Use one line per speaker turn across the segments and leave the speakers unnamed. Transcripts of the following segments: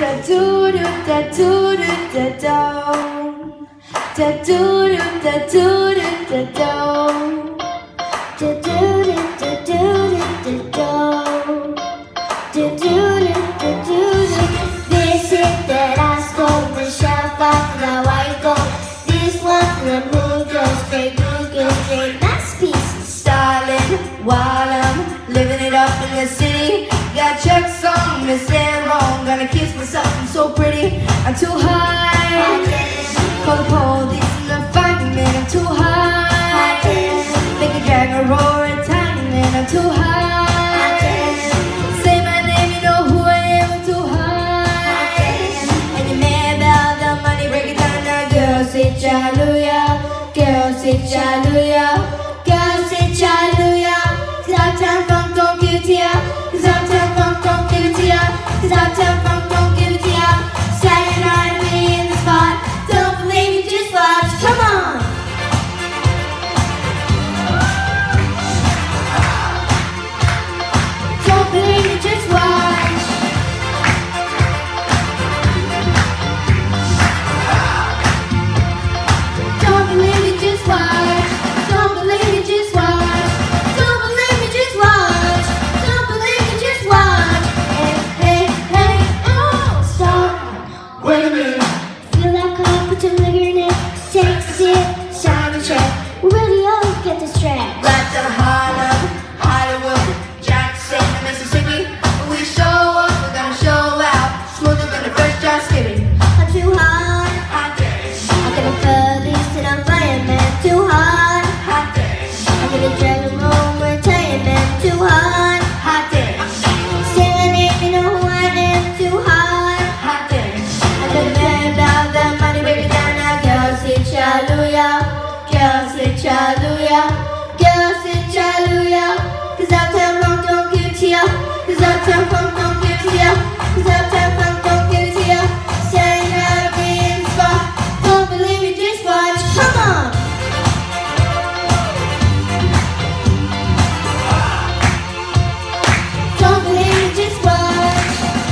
This is that I stole the shelf off the white gold. This one from the moon goes straight blue, goes straight masterpiece.
Styling while I'm living it up in the city. Got checks on, miss and wrong. Gonna kiss myself, I'm so pretty. I'm too high. Call the police and the fireman. I'm too high. Make a dragon roar and tiny man. I'm too high. Say my name, you know who I am. I'm too high. And you're mad about the money, break it down now. Girl, say hallelujah. Girl, say hallelujah. Girl, say hallelujah. 'Cause Uptown funk don't give it to ya. 'Cause Uptown funk don't give it to ya. 'Cause Uptown funk don't give it to ya. Saturday night, me in the spot. Don't believe me, just watch. Come on. Don't believe me, just watch. Don't believe me, just watch. Don't believe me, just watch. Don't believe me, just watch. Don't believe me, just watch. Hey, hey, hey, oh, stop. Wait a minute. Fill that cup, put your liquor in it. Take a sip, sign the check. We really all get this track. Right to Harlem, Hollywood, Jackson, Mississippi. When we show up, we're gonna show out. Smoother than the first drop skipping.
I'm too hot.
Hot day,
I'm gonna police and I'm fireman. Too hot.
hot day,
I'm gonna dragon roll, retirement. Too hot.
hot day,
Say my name, you know who I am. Too hot.
hot day.
I'm gonna bend out the money, break it down now. Girl, say hallelujah. Girl, say hallelujah. Girl, say hallelujah. 'Cause Uptown funk don't give it to ya. 'Cause Uptown funk don't give it to ya. 'Cause Uptown funk don't give it to ya. Saying how to be in the spot. Don't believe me, just watch. Come on. Don't believe me, just watch.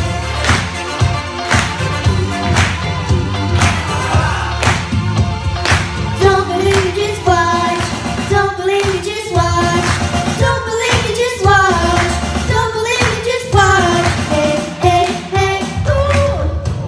Don't believe me, just watch. Don't believe me, just watch. Don't believe me, just watch. Don't believe me, just watch. Hey, hey, hey, ooh.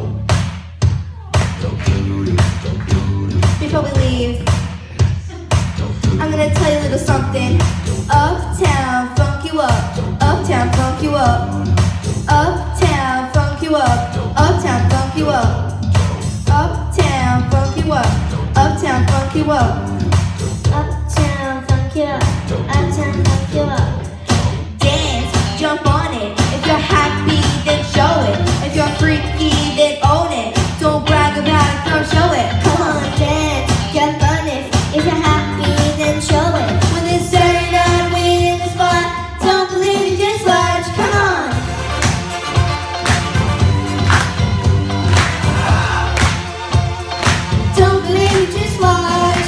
Before we leave, I'm gonna tell you a little something. Uptown, funk you up. Uptown, funk you up. Uptown, funk you up. Uptown, funk you up. Uptown, funk you up. Uptown, funk you up.
Uptown, funk you up. Uptown, funk you up.
Dance, jump on it. If you're happy, then show it. If you're freaky, then own it. Don't brag about it, don't show it.
Come on, dance, jump on it. If you're happy, then show it.
When it's Saturday night, we in the spot.
Don't believe me, just watch. Come on. Don't believe me, just watch.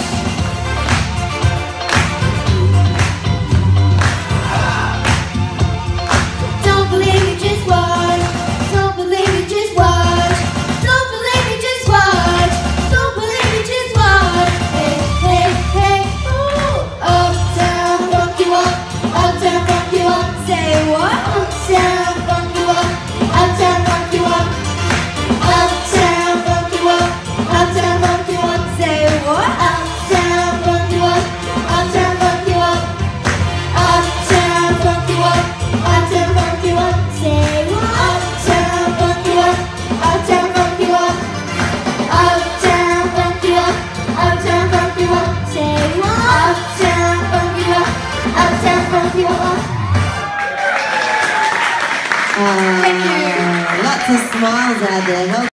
Don't believe me, just watch. Don't believe me, just watch. Don't believe me, just watch. Don't believe me, just watch. Hey, hey, hey, ooh.
Uptown, funk you up.
Uptown, funk you up.
Say what?
Uptown, funk you up. Uptown, funk you up. Uptown, funk you up. Uptown, funk you up.
Say what?
Uptown, funk you up. Uptown, funk you up. Uptown, funk you up. Uptown, funk you up. Say what? Uptown, funk you up. Uptown, funk you up. Uptown, funk you up. Uptown, funk you up. Say what? Uptown, funk you up. Uptown, funk you up.
Thank you.
Lots of smiles out there.